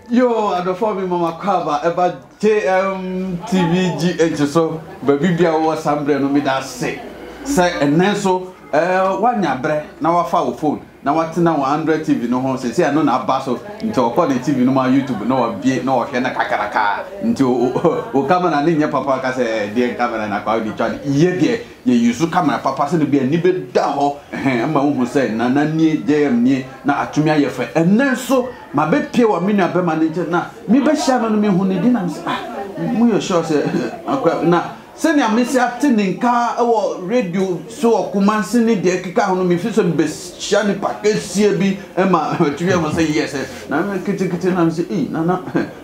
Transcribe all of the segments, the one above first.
Yo, I don't follow me, Mama Kaba, about JMTVGH, so, but Bibia was somebody no me that say, and then so, 1 year bread, now I found phone. Now what's now 100 TV no home say I know na basso into according TV no my YouTube no be no here na kakaraka into o camera na nya papa ka say dey camera na kwa di twa ye dey ye use camera papa say no be ani be da ho ma hu say na nie JM nie na atumi ayefe enen so ma be pie wa me na be manager na me be sha no me hu ne di na me say mu yo sure say na senior Missy Atininka radio so Kumansi ni de kika hono me fi so be sha ni package bi e ma tu we say yes na me kiti na me say na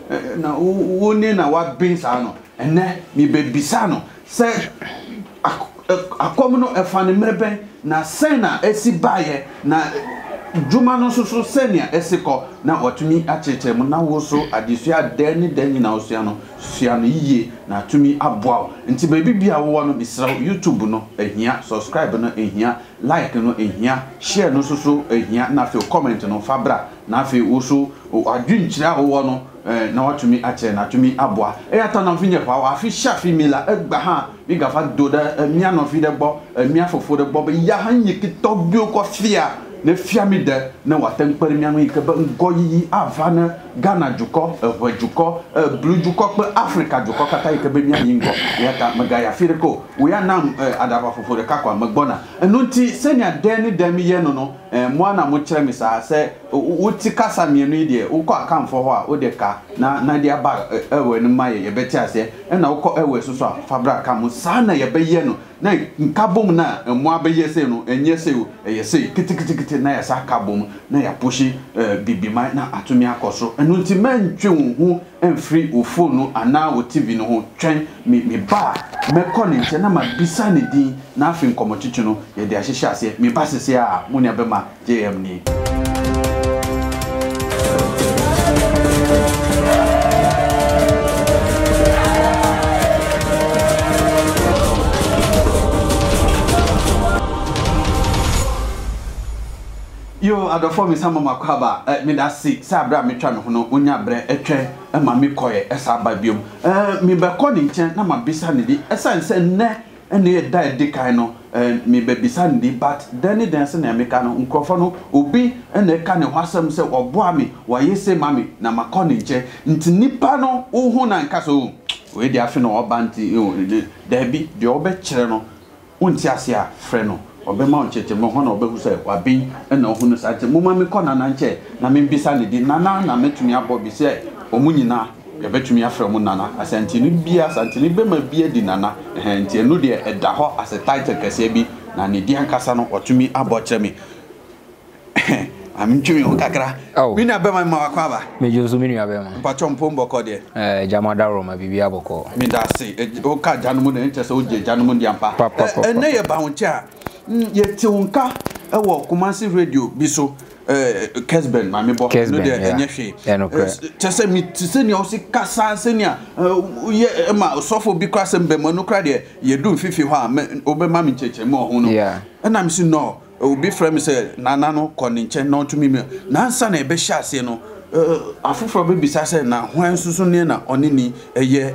woni na wa bin sa no ene me be bisa no say akomo no e fa ne mreben na sen na esi baye na Juma no so senior esiko na otumi achete mu na wo so adesua dani na osua no yiye na atumi aboa nti ba bibia wo no bisra YouTube no ehia subscribe no ehia like no ehia share no so ehia na fe comment no fabra na fe wo so adwinkyira wo no na watumi ache na atumi aboa eyata na mfinye kwa wa afi shafi mila egba ha mi gafa doda mia no fi de bo mia fofo de bo be ya han yikito bio ko fia ne fiami de na waten pere mianu ikebe ngoyi avana Ghana juko juko blue juko pe Africa juko kata ikebe mianu ngo yata magaya firiko we ya nam adaba fofo de kakwa magbona enunti senia deni ye no mo na mo kire mi sa se wuti kasa mienu ide ukọ akamfo ho a ode ka na dia ba ewe ni maye ye beti ase na ukọ ewe so so fabra kam sa na ye beye no na nkabom na mo abeye se no enye se o eye se kitikiti na ya sa kabom na ya pushi bibima na atumi akoso enunti mentwe hu enfri o phone ana o TV no ho twen mi ba me koni nche na ma bisa ne din na afi nkomochichi no ye de ahyehye ase mi ba sese a mo ne abema JM ni Yo adofo mi sama makwaba me da si sabra me twa me ho no onya bre etwe ma me koye esa ba biom me be ko ni nchen na ma bisa ne di esa nse ne ene da edi kan no me be bisa ne di but then dance na me ka no nkrofo no obi ene ka ne hwasam se oboa me wa yese ma me na ma ko ni nchen nti nipa no ohu na nka so we di afi no obanti da bi de obe kire no unti ase a fre no obema oncheche mo ho na obehu se wabi na ohu no sache mo ma me kọ na nche na me bisa ne di nana na metumi abo bi se omunyina ye betumi afre mo nana asanti ni bia asanti ni bema bia di nana nti enu de eda ho as a title kase bi na ne di ankasa no otumi abo kire me amintumi o kakra mi na bema ma wakwaba me jozu mi na bema pacho mpombo ko de jamadaro ma bibia boko mi da se o ka janumu na nche se o je janumu di ampa ene ye ba wonche a yeti unka ewo Kumasi radio biso Kesben mami bo no de enye hwe tese mi tise ni o si kasa senia ye ma sofo bi kwasem be mo no kra de ye dum fifi ho a obe mami cheche mo ho no na mi si no obi frame say nana no koni nche no tumi mi na nsa na ebe hia ase no afoforo be bisa say na hwan susu ne na onini eye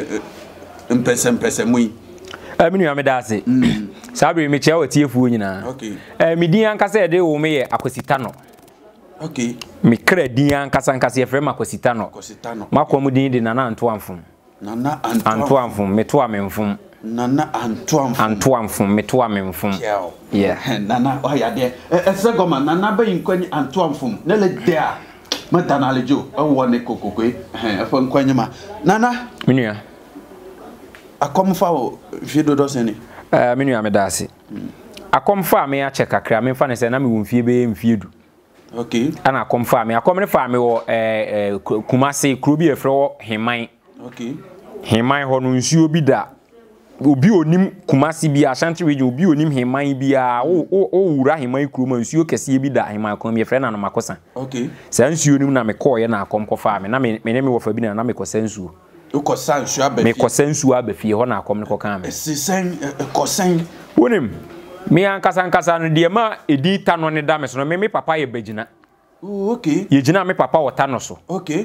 mpese mui minu amedase sabri me chia watiefu nyina okay me din ankasa e de wo me ye akosita no okay me kra din ankasa ye frema akosita no makomu din de nana antoamfum me to amemfum nana antoamfum me to amemfum yeah nana o ya de ese goma nana ba yinkwanyi antoamfum na le dia matana lejo o ne kokokwe efo nkwanyi ma nana minua akomfa o fiedo do sene minua medase akomfa me a check akra me fa ne se na me won fie be mfiedu okay ana akomfa me akomne fa me wo Kumasi krobi efre wo heman okay heman ho no nsuo bi da obi onim Kumasi bi Ashanti region obi onim heman bi a o wura heman kroma nsuo kese bi da heman kon me efre na no makosa okay sa nsuo nim na me koye na akomkofa me na me wo fa bi na me kosa nsuo uko sansu abefi me kosensu abefi ho na akom ne kokan me sisen kosen wonim me ankasa no de ma edi tano ne da me so no me papa ye bagina okay ye gina me papa wota no so okay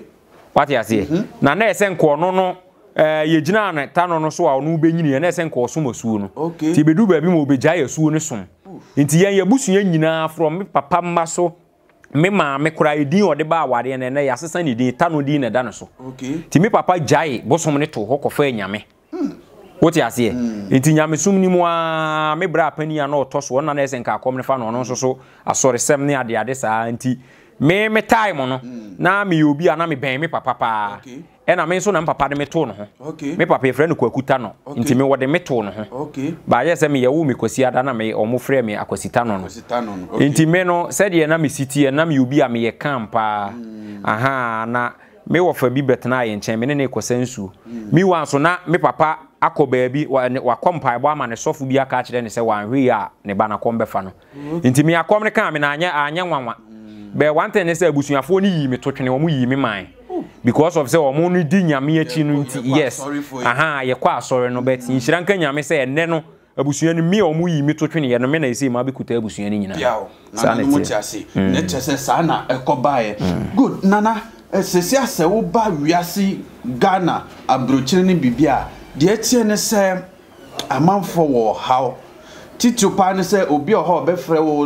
What you say? Na na ese nko no ye gina na ta no so a no benyini na ese nko so masu no. Okay. Ti bedu ba bi mo begya yasu ne som. Nti yen yabusua nyina from me papa mma so me ma me kura edin ode ba aware na ya sesa ne din ta no din na da no so. Okay. Ti me papa jai bosom ne to hokofa anyame. What you say? Nti nyame sum ni mu a me bra pani ya na otoso na ese nka akom ne fa no nso so asore sem ne ade ade saa nti me time no na me obi ana me ben me papa pa e na me nso na papa de me to no ho me papa e frɛ no kwakuta no nti me wode me to no ho ba ye se me yewu me kwasi ada na me omo frɛ me akwasita no nti me no said ye na me city na me obi a me ye campa aha na me wo fa bi betna ye nchen me ne kosansu mi wan so na me papa akoba bi wa kompa bo ama ne sofo bi aka kire ne se wan hwe a ne ba na kombefa no nti me akom ne kan me na anya nwanwa be one thing is abusuafo ni yi me to twene omo yi me man because of say omo no di nyame achi no nti yes aha ye kwa asore no bet nhira nka nyame say enne no abusua ni me omo yi me to twene ye no me na ise ma bekuta abusua ni nyina sa na mo tiase ne chese sa na ekobae good nana sesi ase wo ba wiase Ghana abrochire ni bibia de tie ne se amanfo wo how Tito pan say obi oho be frɛ wo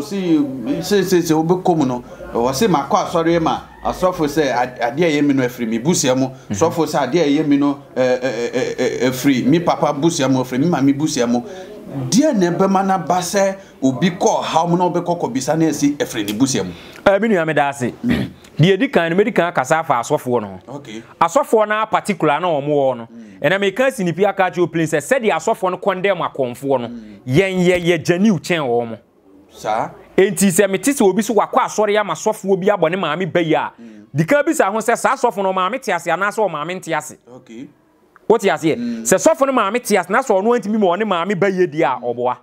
si obi kom no wo se makɔ asɔre ma asɔfo say ade aye mi no afri mi busia mu sɔfo say ade aye mi no afri mi papa busia mu afri mi mami busia mu die ne be mana ba sɛ obi kɔ how no be kɔ bisa na asi afri ni busia mu mi nu ameda ase die di kan medical kasa fa asɔfo no okay asɔfo na particular na omo wo no ena me kan sinipi aka jo place said the asɔfo no condemn akonfo no yen ye janiu chen wo mo sa enti se meti se obi so wakɔ asɔre ya masɔfo obi abone maame bayi a dika bi sa ho se sa asɔfo no maame tiase ana so maame ntiase okay what you say se sɔfo no maame tiase na so no antimi mo ne maame bayi di a oboa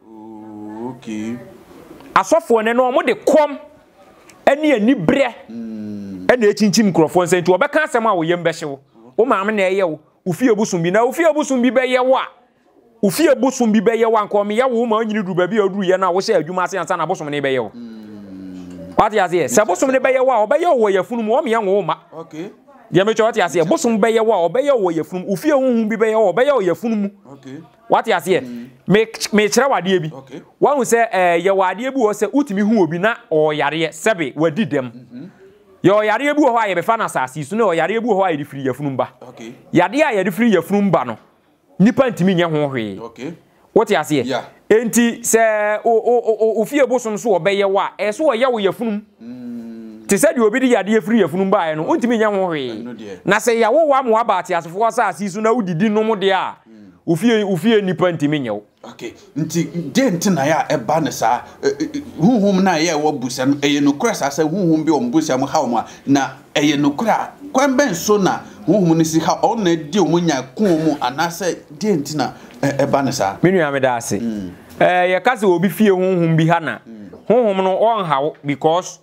okay asɔfo ne no mo de kom ani ani bre ena echinchim mikrofon se nti obeka asem a wo yem behyew wo maame na eye wo ufie busum bi na ufie busum bi beye wo a ufie busum bi beye wo anko me ye wo ma nyini du ba bi aduru ye na wo hye adwuma ase ansa na busum ne beye wo what you say se busum ne beye wo a obeye wo yafunu mo me ye wo ma okay ye me what you say busum beye wo a obeye wo yafunu ufie hunhun bi beye wo obeye wo yafunu mu okay what you say me kire wade bi wa hu se ye wade bi wo se utimi hu obi na o yare sebe wadi dem yo yare ebu ho aye be fa na asasi so na o yare ebu ho aye free yafunum ba okay yade aye free yafunum ba no nipa ntimi nya ho hwe okay what you say enti se o fie bosom so obeye wa e so o ye wo yafunum ti se de obi di yade free yafunum ba aye no ntimi nya ho hwe na se ya wo wa mo abati asefo asasi so na udidi no mo de a ufie nipa ntimi nya wo okay nti dent na ya eba ne sa huhum na ye wo busa no eye no kra sa huhum bi o mbusa mo ha mo na eye no kra kwan ben so na huhum ni si ha o na di o munya kun mu anase dent na eba ne sa menu ameda ase ye kase obi fie huhum bi ha na huhum no on hawo because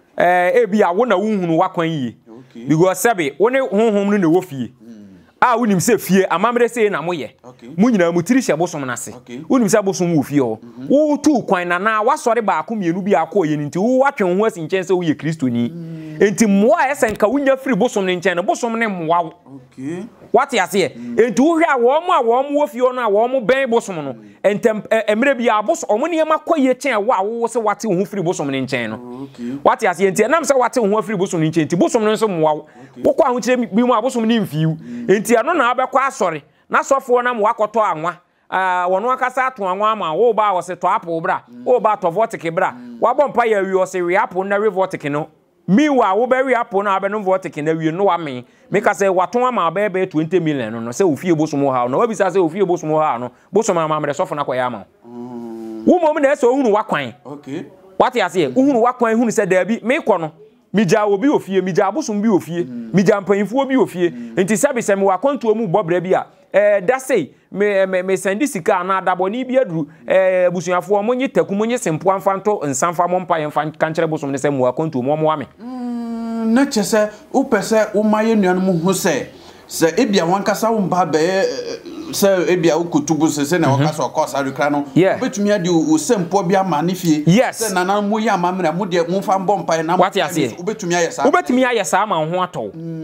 e bi a wo na huhunu wakwan yi because sebe wo ne huhum no na wo fie a wonim se fie amamre se na moye munyina mutiri hye bosom na se wonim se bosom wo fie ho wo tu kwan na wasore ba ko mienu bi akọ ye nti wo atwe ho asinchen se wo ye kristoni enti moa esenka wonya free bosom ne nchen bosom ne moa okay what you say enti wo hwe a wo wo fie no a wo mo ben bosom no entem emre bi a bosom omo ne makọ ye chen wo se wate ho free bosom ne nchen no what you say enti nam se wate ho free bosom ne nchen enti bosom no so moa wo kwa ho kire bi mu a bosom ne mfiu enti ano na abekọ asọre na sofo na mo akoto anwa wono akasa ato anwa ama wo ba wo se to apple bra wo ba to vortic bra wa bompa ya wi o se wi apple na wi vortic no mi wa wo ba wi apple na abeno vortic na wi no wa me ka se wato ama ba 20 million no se ofie bosom ha no wa bisa se ofie bosom ha no bosom ama me sofo na kwa ya ama wo mom na se ohunu wakwan okay what you say ohunu wakwan hunu se da bi me kọ no mija obi ofie mija abosom bi ofie mija mpanfo bi ofie enti sabe se me wakonto mu bobra bi a da sei me sendi sika na adaboni bi aduru abusuafo mo nyi taku mo nyi sempo amfanto nsanfa mo mpa yemfa kankere bosom ne se me wakonto mo mo ame na chese upese umaye nuan mu ho se ebia wankasa wo mba be se ebia ukutubu se na wakasa okosa rekra no betumi ade o sempo bia ma ne fie se nana mo ya mamra mo de mo fa mbompa na mo betumi ayesa ma ho ato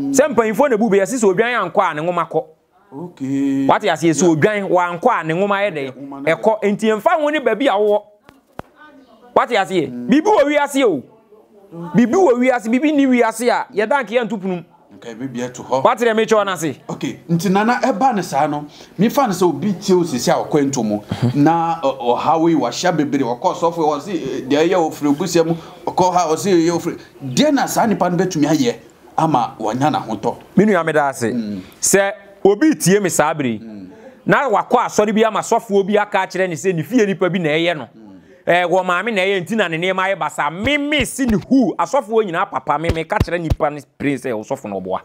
Sempa info na bube yesi so odwan ankwa ne ngoma kọ. Okay. What you say so odwan wa ankwa ne ngoma ye de. Ekọ enti emfa ho ne ba bi awo. What you say? Bibi wo wi ase o. Bibi wo wi ase, bibi ni wi ase a ye dank ye ntupunum. Okay, bibi eto ho. What dey make sure na say? Okay, nti nana eba ne sa no, me fa ne se obi tie osisi a okwanto mu na o hawe wa hya bebere wo kọ sofo wo se de ye ofre ogusiam okọ ha wo se ye ofre. De na sa nipa no betumi aye ama wanya na hoto. Minu ya meda ase. Se obi tie me sabri. Na wakọ asori bi ama sofo obi aka kire ne se ni fie nipa bi na eye no. Wo maame na eye ntina ne ne ma ye basa meme si ni hu asofo wo nyina papa meme ka kire nipa ne prince e osofo no boa.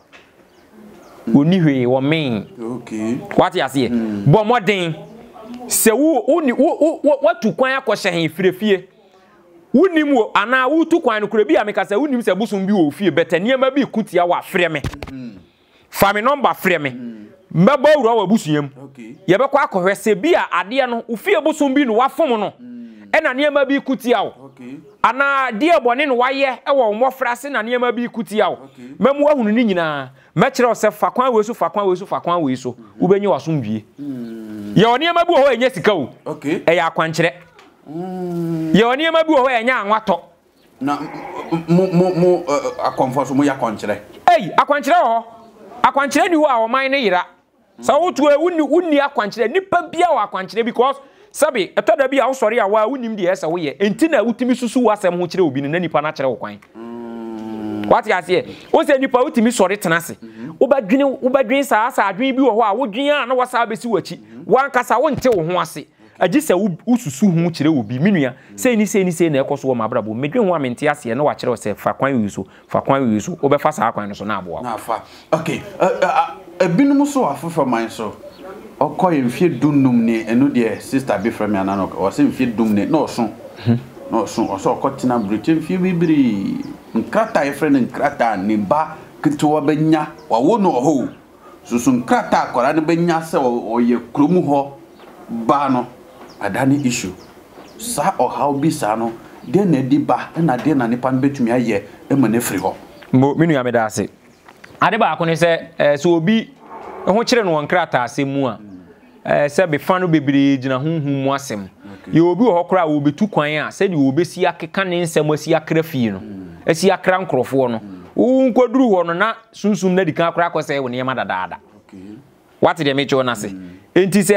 Oni hwe wo men. Okay. What you say? Bo modern se wo tu kwan akọhye hen firefie. Wunim wo ana wo tu kwan no kura bi ameka se wunim se busum bi wo fie betania ma bi kutia wa frɛ me. Fa me number frɛ me. Mbaba wura wa busuam. Okay. Ye be kwa akọhwe se bi a ade no wo fie busum bi no wa fom no. Ena niema bi kutia wo. Okay. Ana die bone no waye e wo mmofra se na niema bi kutia wo. Mamu ahunu ni nyina. Mechire se fa kwan we so fa kwan we so fa kwan we so. Ubenye wasomdwie. Ye oniema bi wo enya sika wo. Okay. E ya kwankyere. Ye oniema bi wo enya anwato. Na mo akonfo so mo ya kwankyere. Akwankyere ho. Akwankyere ni wo a wo man ne yira. Sa wo tu wunni akwankyere nipa bia wo akwankyere because sabi etoda bi a wo sori a wa wunim de ese wo ye. Enti na wutimi susu wasem ho kire obi ne nipa na kire wo kwan. What you say? O say nipa utimi sori tenase. Ubadwin sa adwin bi wo ho a wodwin a na wasa besi wachi. Wan kasa wo nte wo ho ase. Agi se ususu hu kire obi minua. Say ni na ekoso wo mabrabo. Medwin ho amente ase na wa kire wo se fa kwan wi so. Obefa sa kwan no so na aboa. Na fa. Okay. Ebinum so afofa man so. Okoye mfie dunum ni enu de sister be from ya na no. O se mfie dum ni na oso. Na oso okotina britain mfie bibiri. Nkrata efrene nkrata ni ba kituwa benya wa wono ho susu nkrata akwara ne benya se oye kromu ho ba no adani issue sa o how bi sa no de na di ba na de na nipa betumi aye e ma na firi ho minu ya meda ase ade ba ko ne se so obi ho kire no nkrata asemu a se be fa no bebiri gina hunhum mu asem ye obi ho kora wo betu kwan a se de obesi akeka ne nsem asi akra fie no asi akra nkrofo no unkoduru ho no na sunsum na dikan akra akose wo ne yema dadaada okay what dey make sure na se enti se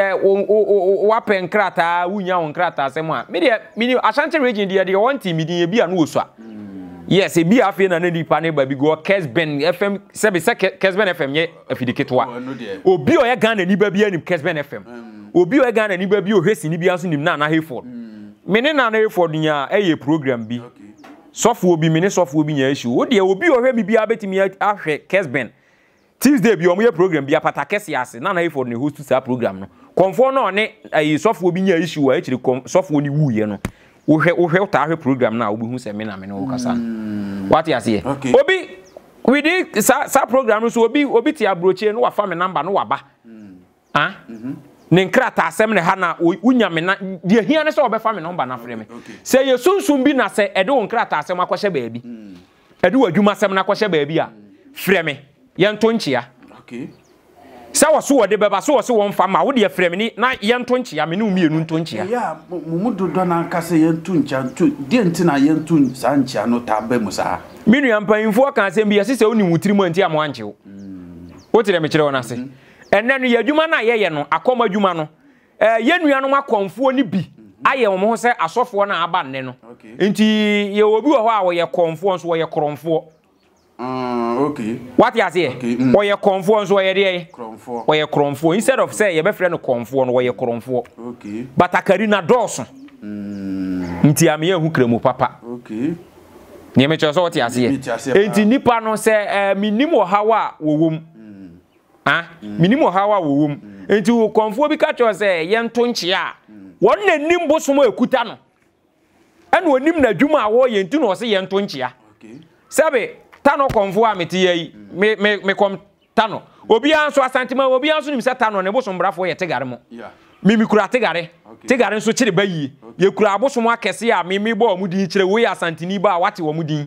wa pen krata wunya won krata asem a me de Ashanti region de want me de bi a no osu a yes e bi afie na nipa ne ba bi go Kesben FM sebe Kesben FM ye afidiketwa obi o ye Ghana ni ba bi anim Kesben FM obi o ye Ghana ni ba bi o hwesi ni bi aso nim na Hayford me ne na Hayford nya eye program bi sofo obi me ne sofo obi nya issue wo de obi o hwe mi bi abetimi ahwe Kesben Tuesday bi o mo ye program bi apata kese ase na Hayford ne host sa program no konfo no ne sofo obi nya issue a chiri sofo ni wuye no wo ta hwe program na obi hu se me na me no kasa what you say obi we did sa program so obi ti abrochie no wa fa me number no wa ba ne nkrata asem ne ha na unya me na de hia ne se obefa me number na frɛ me se ye sunsum bi na se ede wo nkrata asem akɔhye baabi ede wadwuma asem na akɔhye baabi a frɛ me ye nto nchia okay sa wo so wode beba so wo se won fa ma wo de frɛ me ni na ye nto nchia me ne umienu nto nchia ya mu dodo na kase ye nto nchia nto de ntina ye nto sa nchia no ta ba mu sa minu ya mpanfo kan asem bi ye se oni mutiri mu anti amo anche wo tire me kire wona se enne no ye adwuma na ye no akoma adwuma no ye nuanom akonfo ni bi aye wo mo se asofo na aba nne no enti ye obi wo ho a wo ye konfo nso wo ye kromfo okay what you say wo ye konfo nso wo ye de kromfo wo ye kromfo instead of say ye be frɛ no konfo no wo ye kromfo okay batakari na doso nti ame ye hu kremu papa okay ne me cho so what you say enti nipa no se minim wo hawa wo wom minimo hawa wowum enti wo konfo bi ka cho se ye nto nchia won na nim bosomo ekuta no ene onim na dwuma a wo ye nti no se ye nto nchia okay sabe tano konfo a meti yi me kom tano obi anso asantima obi anso nim se tano ne bosom brafo ye tegare mo mimi kura tegare nso kire bayi ye kura bosom akese a mimi bo omudin kire wo ya asantini ba wate wo mudin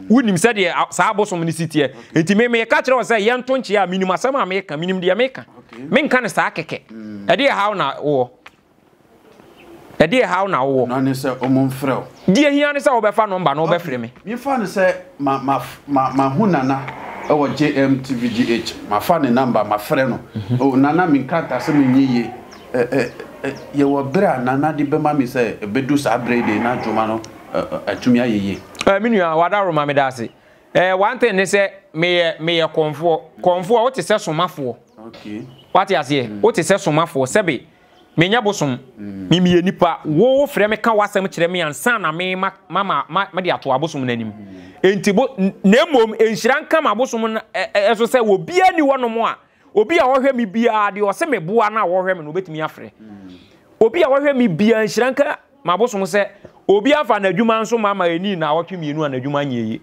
wonim said de saa bosom ni sitie enti me ka kire wo say ye nto nche a minimum asem a me ka minim de me ka me nka ne saa keke e de how na wo e de how na wo na ne say omomfrɛ de hia ne say wo be fa number no wo be frɛ me me fa ne say ma hunana e wo JMTVGH ma fa ne number ma frɛ no o nana me nkata se me nyeye ye wo bra nana de be ma me say e bedu sa brede na dwuma no atumi ayeye minua wada roma me da ase one thing ne say me konfo what is somafo okay what you say what is somafo sebe me nya bosom me nipa wo frɛ me ka wasɛm kyerɛ me ansa na me mama de ato abosom nanim enti bo na emom enhira nka ma bosom eso sɛ obi ani wonom a obi a wohwɛ me bia de ɔsɛ me boa na wohwɛ me no betumi afrɛ obi a wohwɛ me bia enhira nka ma bosom sɛ obi afa na adwuma nso mama eni na awotwe mienu na adwuma nyeye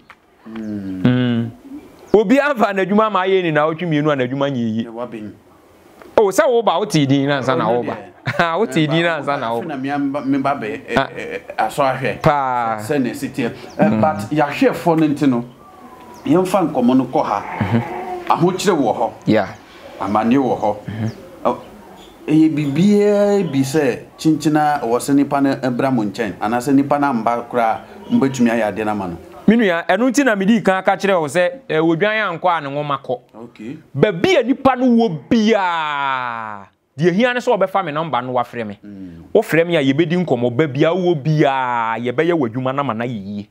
obi afa na adwuma ma ye ni na awotwe mienu na adwuma nyeye o sɛ wo ba wo ti din na nsa na wo ba wo ti din na nsa na wo na me ba be aso ahwɛ pa sɛ ne sitie but ya hwɛ fo no ntino yɛmfa nkɔmɔ no kɔ ha ahokyere wo hɔ yeah amane wo hɔ eye bibia bi se chinchina wo se nipa na abramo nchen ana se nipa na mba kra mbetumi ayade na ma no minua enu nti na medi kan aka kire wo se wodwan ankɔ a ne nwoma kɔ okay ba bia nipa no wo bia de hia ne so obefa me number no wafrɛ me wo frɛ me a yebedi nkɔmɔ ba bia wo bia yebɛyɛ wadwuma na ma na yiye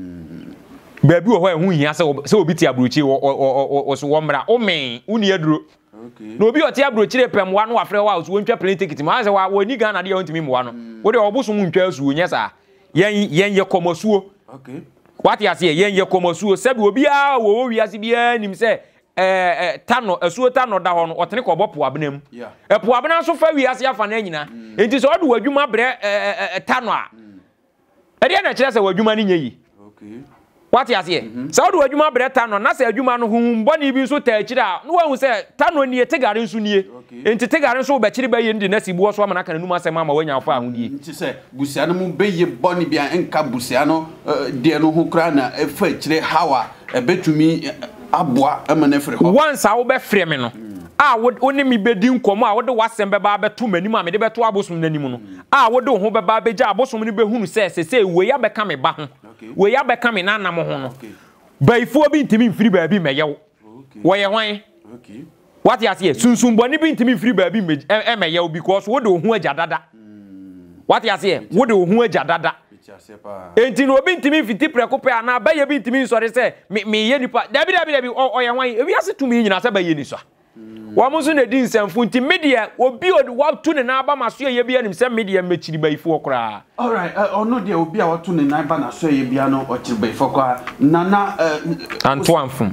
ba bi wo hɔ ehu hia se obi ti abrochi wo so wo mra o men uni aduro okay no obi oti abrochire pem wa no wafrɛ wa so wontwa plane ticket ma se wa ni Ghana de wontimi mo wa no wo de obosom ntwa asuo nya sa yen ye kɔmɔsuo okay what you say yen ye kɔmɔsuo se bi obi a wo wiase bia nim se tano asuo tano da hɔ no ɔtene kɔ bɔ po abenam po abenam so fa wiase afa na nyina enti so ɔde wadwuma brɛ tano a ɛde na kyerɛ sɛ wadwuma ni nyeyi okay what you say so ɔde wadwuma brɛ tano na sɛ adwuma no humbɔ bi nso ta akyira no wahu sɛ tano nie tegare nso nie enti tegare nso bɛ kyire bɛ ye ndi na sibuo so ama na kana num asɛm ama wanya afa ahodie nti sɛ busia no mu bɛ ye bɔne bia enka busia no de no ho kra na efa kyire hawa ebetumi aboa amane frɛ hɔ once a wo bɛ frɛ me no a wo ne me bedi nkɔmɔ a wo de wasɛm bɛ ba bɛ to manim a me de bɛ to abosom nanim no a wo de ho bɛ ba bɛ gya abosom ne bɛ hunu sɛ we ya bɛ ka me ba ho we ya bɛ ka me na nam ho no baifuo bi ntimi mfiri baabi mɛyɛw wo yɛ hwan what you say sunsun bɔne bi ntimi mfiri baabi mɛyɛw because wo de ho agya dada what you say wo de ho agya dada enti no obi ntimi fiti preko pe ana ba ye bi ntimi nsɔre sɛ me ye nipa dabi ɔyɛ hwan ebi ase tumi nyina sɛ ba ye ni so wa mo so na di nsɛmfo nti media obi wa tu ne na ba maso ye bia nim sɛ media mechiri baifo kora all right ono de obi a watu ne na ba na so ye bia no ɔchiri baifo kora nana Antoine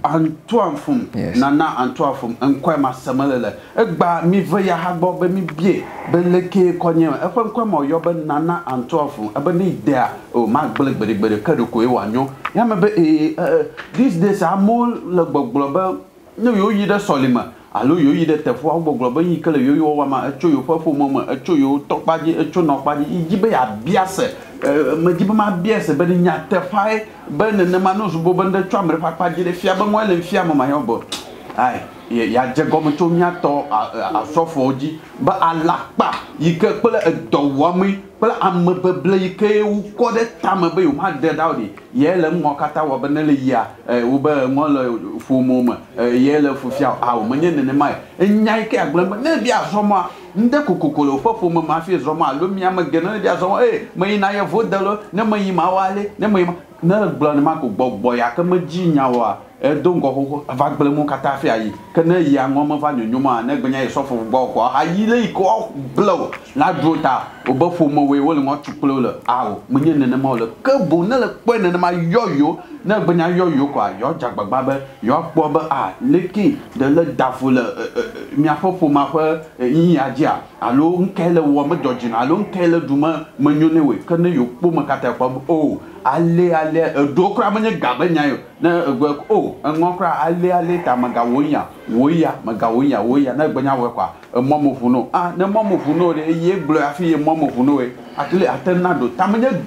nana Antoine enkwai masamalele egba mi vya hagbo be mi bie be leke konye ekwa ma oyo be nana Antoine ebe ni ide a o ma gbelegbere ka do ko e wanyo ya me be these days amol le gbogblo be no yo yi de solima alo yo yi de tefo agboglo be yi kele yo yo wa ma echo yo fafo mo echo yo tokpaji echo no kpaji ijibe ya biase majibe ma biase be nya tefai be ne ma no zubo be nde twamre pakpaji de fia be mo le fia mo ma yobo ai ya je gomo to nya to asofo oji ba alakpa yike pele edowami pele amebeble yike u ko de tamabe u ma de daudi ye le mo kata wo be ne le ya wo be mo le fu mo ma ye le fu fia awu menye ne mai enya yike agblembe ne bia somo nde kokokolo fofo mo ma fi somo alo mi am gena ne bia somo me na ye vodelo ne me yi ma wale ne me na gblo ne ma ko gbogbo ya ka ma ji nyawa dongo ho avagbele mu kata fi ayi kana yi anwoma va nyonyoma na gbenya yesofo gbo ko ayi le ko blow la drota obafo mo we wo le mo tuklo le awo munye ne ma le kebu na le pe ne ma yoyo na gbenya yoyo ko ayo jagbagba be yo po be leki de le dafo le mi afofo ma fa yin ajia alo nkele wo me dojina alo nkele duma manyone we kana yo po ma kata ko ale dokra manye gabenya yo na ngokra ale tamaga woya na gbenya we kwa momofuno na momofuno de ye glo afi ye momofuno we atele atenado tamanye ga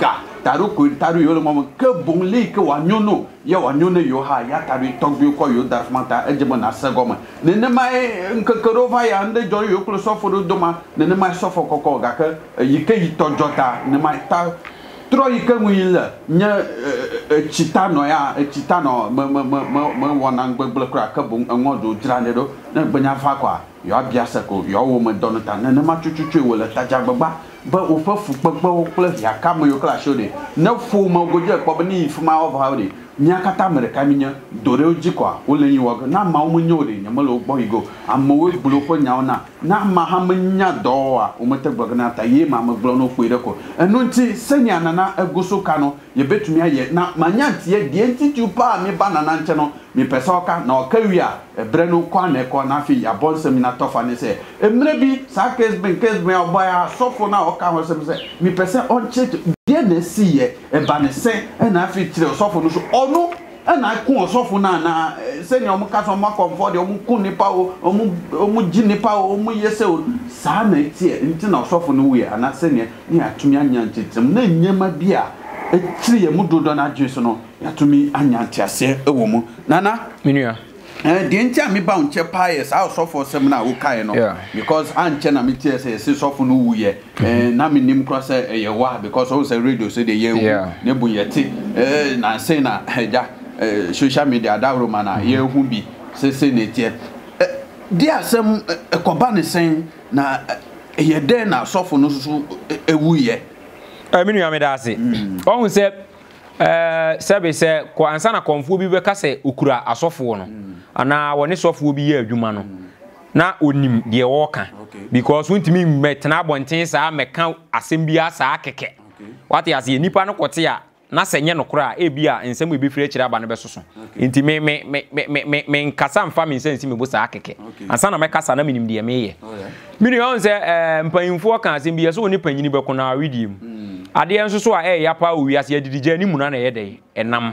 taru yo mo ke bonli ke wanyono ya wanyono yo ha ya taru togbi ko yo darfmata ejemo na segoma ne mai nkekerova ya nde jo yo klo sofo do ma ne mai sofo kokko ga ke yike yitojota ne mai ta tro yike mwile nya chitano ya chitano me wona ngbegle kra ke bon ngodo drane do ne gbanya fa kwa yo abiasa ko yo wo me donota ne ma chuchuchu wole tajagbagba ba o fa fu gbagba o kle ya kam yo kla shode na fu ma goje ko bani fu ma o hawde nya kata mere kaminya dore oji kwa o le yin wo na ma o munyo de nya malo gbo igo amma we bulo ko nya na ma ha manya do a o mete gbagna ta ye ma gblo no kwere ko enu nti senya nana eguso ka no ye betumi aye na manya tie die nti tu pa mi banana nche no mi pesa oka na oka wi a ebre no kwa na ko na fi ya bon semina tofa ne se emre bi sa case ben oboya sofo na oka ho se mi pesa on check die na si ye e ba ne se e na fi tire sofo no so onu e na ku osofo na se ni omu ka so mo comfort de omu ku nipa omu ji nipa omu yese o sa na tie nti na osofo no wi ana se ni atumi anya ntitim na nyema bia etiri ye mudodo na adwe so no yatumi anya ntiase ewo mu nana menua de nti a me ba unche pae sa osofo sem na wo kai no because anche na me tie se sofo no wuye na me nim cross ye wa because o say radio say de ye ne bu yeti na say na ja social media da ro mana ye hu bi se ne tie de asem ekoba ne sen na ye de na sofo no so ewuye menua me da ase ohun se sebe se ko ansa na konfo bi be ka se okura asofo no ana woni sofo bi ye adwuma no na onim de wo ka because wontimi metena abonten saa meka asem bi asa akeke what ya se nipa no kote a na senye no kura e bia ensem e bi fire kire aba no be soso enti me nkasa mfa me nsensi me bo saa akeke ansa na mekasa na minim de me ye mini on se mpanyimfo ka asem bi so woni panyini be ko na redeem ade enso so a ya pa owi ase adidije ni mu na ye dey enam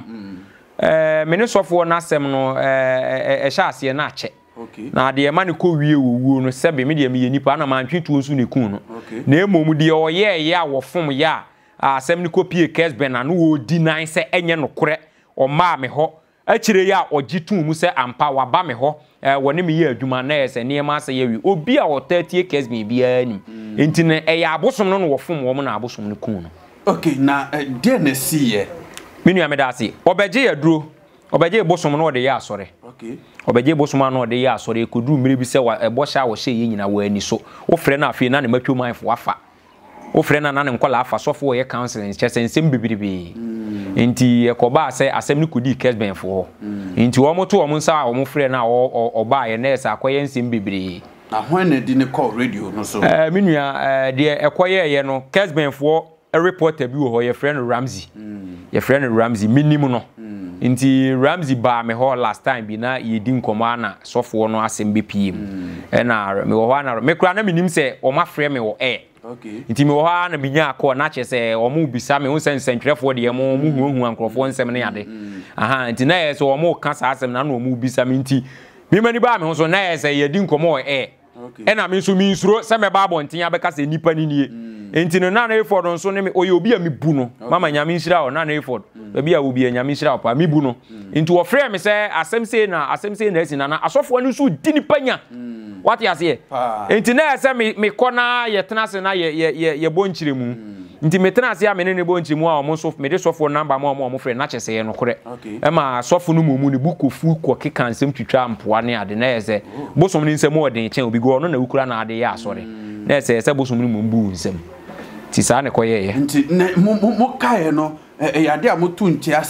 mene sofo na asem no sha ase na ache na ade ma ne ko wie wuo no sebe me de me ye nipa na ma ntwetu so ne kun no na emom de oye ya wofom ya asem ne ko pie kes ben na no wo deny se enye no kore o ma me ho akire ya ogitu mu se ampa wa ba me ho woni me ye adwuma na ese ne ma se ye wi obi a wo 30 kes me bia ni enti ne ya abosom no wofom wo na abosom ne kun no okay na de na si ye menu amedasi obeje ya duro obeje bosom no de ya asore okay obeje bosom no de ya asore koduru mmiri bi se ebo sha wo hye ye nyina wa ani so wo frɛ na afie na ne matwo manfo wafa wo frɛ na ne nkola afa sofo wo ye counseling chese nsem bibiribi enti ekoba se asem ni kodi kesben fo enti wo moto wo nsa wo mo frɛ na oba ye na esa akoye nsem bibiri na hwan na di ne call radio no so menua de ekoye ye no kesben fo a reporter bi wo ho ye frɛ no Ramsey ye frɛ no Ramsey minimum no nti Ramsey ba me ho last time bi na ye di nkoma na sofo no asem be piem na me wo ho na me kura na minim se o ma frɛ me wo okay nti me wo ha na binya akọ na che se o mu bisa me won sentwerefo de mo hu ankrofo nsem ne yade aha nti na ye se o mu ka sa asem na o mu bisa me nti me mani ba me ho so na ye se ye di nkoma wo okay na me so mi nsuro se me ba bonten abeka se nipa ni nie enti no na Eford nso ne me oye obi a me bu no mama nyame nhira o na Eford obi a obi a nyame nhira o pa me bu no enti wo frɛ me se asem se na esi na asofo anu so di nipa nya what you say enti na ese me kona ye tena se na ye bonchire mu nti me tena se a me ne bonchire mu a o mo so me de sofo number mo frɛ na chese ye no kore e ma sofo no mu ni bukofu ko keka nsem twitwa ampoa ne ade na ese bosom ni nsem o den chen obi go no na wukura na ade ya asore na ese bosom ni mu mbu nsem ti sa ne koye nti mo kae no yade a motu ntia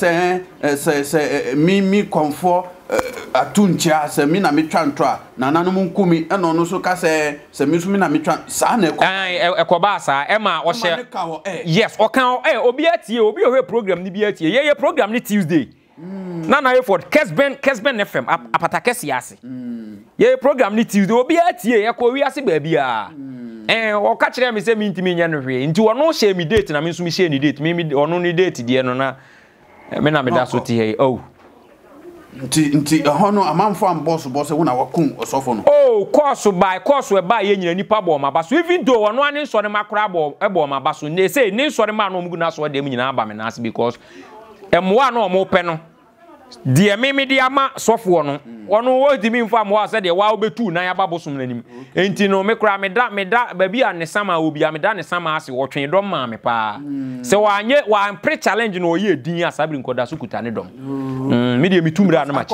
se mi komfort atu ntia se mi na metwa ntwa na nanu mu nkumi e no no so ka se mi so mi na metwa sa na ekoba sa e ma o hye yes o kan obi atie obi o program ni bi atie ye program ni Tuesday na Eford Kesben FM apata kesi ase ye program ni Tuesday obi atie ye ko wi ase ba bia o ka kire me se mi ntimi nya no hwe nti wono hye mi date na me nso mi hye ni date mi ono ni date die no na me na me da so ti he nti hono amanfo amboss boss we na wakun osofo no oh course we buy ye nyina nipa bo ma baso even though ono ane so ne makora bo ma baso ne say ne so ne ma no mugu na so dem nyina aba me na as because emwa na omo pe no de me de ama sofo no ono wo di mi mfa mo ase de wa obetu na ya babosum nanim enti no me kra me da ba bia ne sama obi a me da ne sama ase wo twen dom ma me pa se wa pre challenge no ye din asabri nkoda so kuta ne dom me de mitumra na ma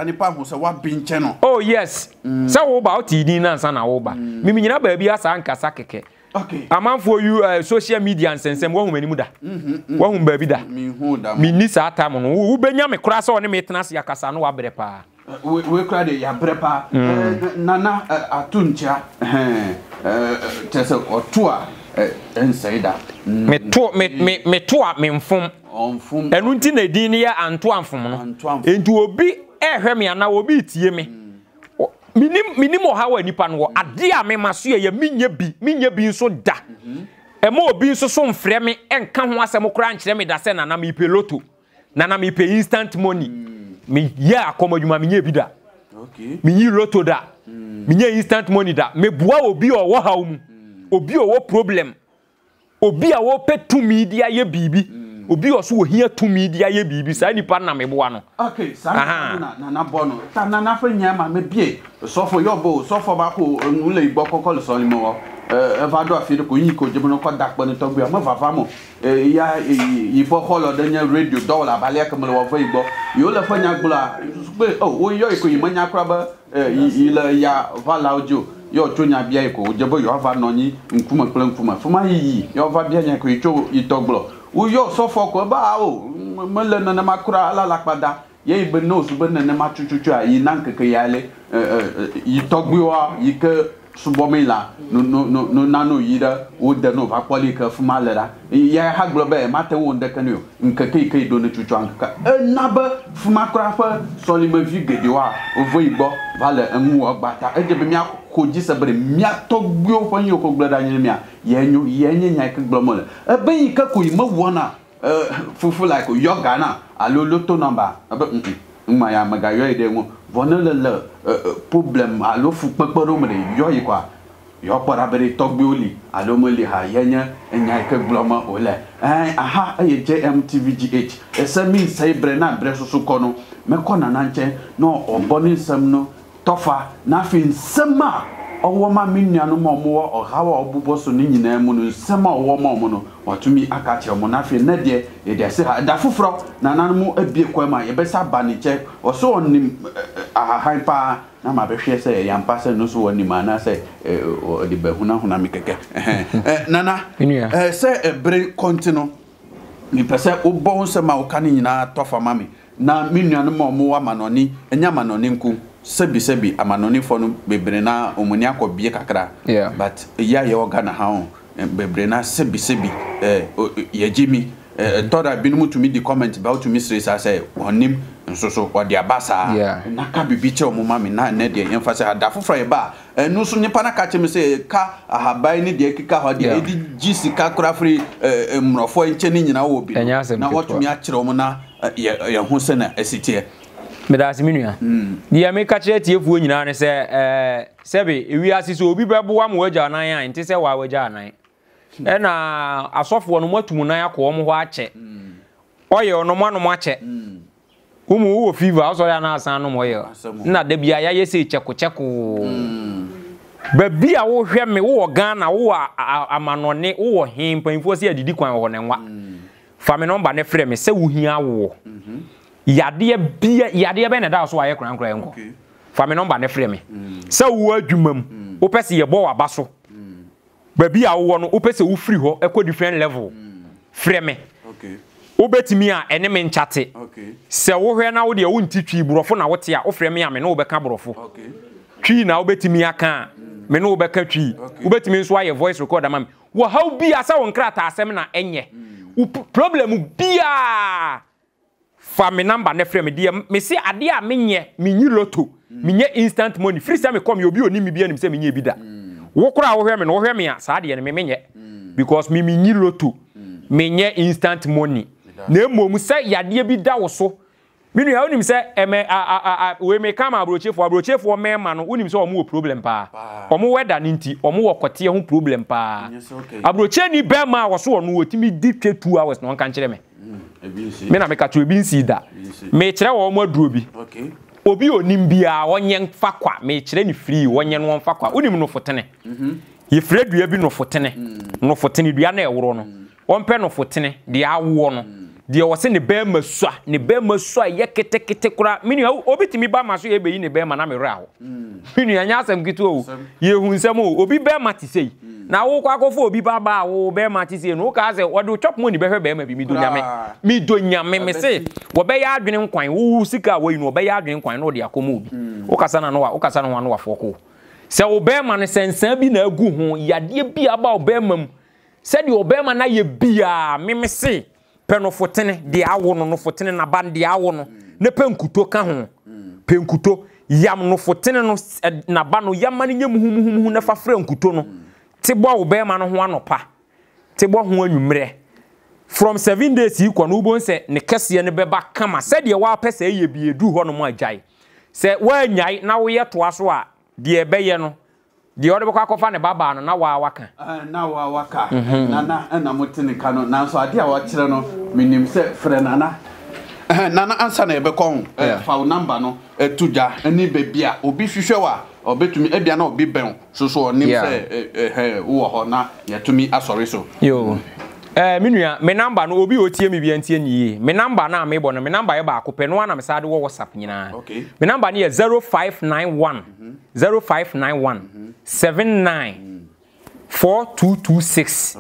chesi oh yes se wo ba o ti din na nsa na wo ba me nyina ba bia asa nkasa keke okay amanfo you social media nsensem wo humani mu da wo hum ba bi da me ni sa atam no wo benya me kra se one me tena se akasa no wa bere pa we kra de ya bere pa nana atuncha tese otua ensaida me to me mfom enu nti na din ne ya anto amfom no enti obi ehwe me ana obi tie me minim ohawa nipa no ade a me maso ye minya bi nso da ema obi nso so mfrɛ me enka ho asɛm kora nkyerɛ me da sɛ nana me peloto nana me pe instant money me ya akomadwuma me nya bi da okay me yi loto da me nya instant money da me bua obi o wo haw mu obi o wo problem obi a wo petu media ye bibi obi o so wo hia tu media ye bibi sa nipa na me bua no okay sa na bono ta na fa nya ma me bie sofo yobo sofo ba ko nle igbo kokol so limo wo evado afire ko yin ko jebo no ko dakpo ni to gbe mo fafa mo ya ibo holo de nya radio dollar bale kamle wo fa igbo yo le fa nya gbula pe oh wo yo iko yimanya kra ba ile ya vala audio yo tonya bia iko jebo yo ava no nyi nkuma kula nkuma fuma yi yo ava bia nya ko icho itoglo wo yo sofo ko ba o mele na makura ala lakpada ye ibe no su be na ma chuchuchu a yi nan keke yale itogbiwa yike subomila no nano yida wo de no va kwali ka fuma lera ya ha globe mate wo de kanyo nkeke ke do no chuchu anka na ba fuma kura fa solima vi gedewa ovo igbo vale enwu ogbata ejebe mi akoji sebre mi atogbio fo yin ko gblada yin mi a yenye nya ke gblomo ebe yi ka ko ima wona fufu like yoga na alo loto number ma ya maga yo ide mo vonele problem alo fu pepero me yo yi kwa yo para bere togbe oli alo mo li ha yenye nya ke gblomo ole aha JMTVGH esami sai bre na bre so kono me kona na nche no oboni nsam no tofa na fi nsama owo ma minnuanu mo mo ohawa obubo so ni nyina mu no nsama owo ma mo no watumi aka che mo na fi na de e de se da fufuro na nanmu abie kwama ye besa ba ni che oso onim aha pa na ma be hwe se ya mpa se no so woni ma na se de behuna mi keke nana se bre kontino ni pese obo nsama o kan nyina tofa mami na minnuanu mo mo wa manoni enya manoni nku sebi amanoni fo no bebre na omuni akobie kakra but ya ye ogana ha bebre na sebi ye jimi toda binu to me the comment about to mistress say onim nso odi abasa na ka bibiche omuma me na ne de emphasize adafofra ye ba no so nipa na ka cheme say ka ahabai ni de kika ho de edi gisika kura free mrofo enche ni nyina wo bi na wotumi akire omu na ye ho se na esitie medasi minua dia me ka kire tiefuo nyina ne se sebe ewi asiso obi bebo am waja nan an nti se wa waja nan na asofo no matum nan akọ mo ho ache oye ono mo no mo ache umu wo fever so ya na asan no mo ye na da bia ya yese cheko ba bia wo hwe me wo Ghana wo amanone wo hempanfo se adidi kwan ho ne nwa fa me number ne frɛ me se wo hia wo yade be na da so aye kran enko fa me number ne frɛ me se wo adwumam wo pese ye bo waba so ba bia wo no wo pese wo free ho e ko different level frɛ me obetimi a ene me nchate se wo hwe na wo de wo ntitwi burofo na wo te a wo frɛ me a me no wo beka burofo twi na obetimi aka me no wo beka twi obetimi nso aye voice recorder ma me wo how bia sa wo nkrata asem na enye problem bia fa me number ne frɛ me de me se ade a menye menyi loto menye instant money free say me come you obi oni me bia nim se menye bi da wo kura wo hwe me no wo hwe me a sa de ne me menye because me menyi loto menye instant money na emom se yade bi da wo so minu ya unim se we me kama abrochefo mema no unim se omo problem pa omo weather nti omo wokote ho problem pa abroche ni be ma wo so ono otimi di 2 hours no kan kire me me na me ka to ebi nsi da me kire wo mo aduro bi obi onim bia onye mfa kwa me kire ni free wonye no mfa kwa unim no fotene ye free dua bi no fotene dua na eworo no ompe no fotene de awo no de wo se ne be masua ye kete kura mini obi timi ba maso ye beyi ne be ma na me ra ho mini anya asem gitu o ye hu nsem o obi be ma ti sei na wo kwa akofo obi ba wo be ma ti sei no ka se wo do chop money be hwe be ma bi mi do nyame me se wo be ya adwene nkwan wo sika wo yi no be ya adwene nkwan no de akomo obi wo kasa na no wa foko se wo be ma ne sensan bi na agu ho yade bi aba wo be ma mu se de wo be ma na ye bia me se penofotene de awo no fotene na ban de awo no ne penkuto ka ho penkuto yam no fotene no na ba no yamane nyamuhumuhu na fafra nkuto no tebo wo be ma no ho anopa tebo ho anwumre from 7 days ikwa no ubon se ne kese ne beba kama se de wa pese ye bi edu ho no mo agyae se wa anyai na wo ye toa so a de ebeye no de ode bokwa kofa ne baba no na wa waka na motene kano na so ade a wa kire no minim se frɛ nana ansa na ebe kon fa number no etuja ani bebia obi hwehwe wa obetumi ebia na obi ben so onim se wo ho na yetumi asori so yo minua me number no obi otie me bia ntie nyi me number na me bo no me number ye ba ko pe no na me sade wo WhatsApp nyina me number ni 0591 79 4226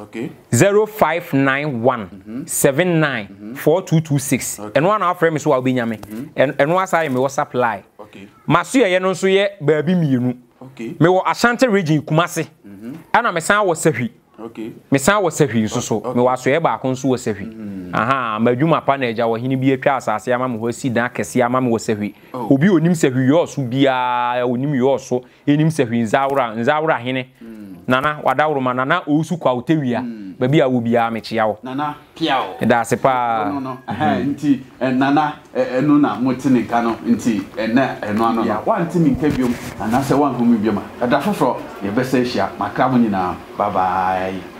0591 79 4226 eno ana afre me so wa obinyame eno asa me WhatsApp line maso ye no so ye baabi mienu me wo Ashanti region Kumase ana me san wo Sahwi me san wo Sahwi so me waso ye ba ko so wo Sahwi aha madwuma pa na eja wo hini bi atwa asase ama me ho si dan kese ama me wo Sahwi obi onim Sahwi yo so bia onim yo so enim Sahwi nzawra hene nana wadawro ma nana osu kwa utewia baby a wo bia me chia wo nana piao da se pa no nti nana enu na motene ka no nti enu ano no wa ntimi nka biom anase wa hu mi bioma da foforo ye bese hia makra mo nyina bye bye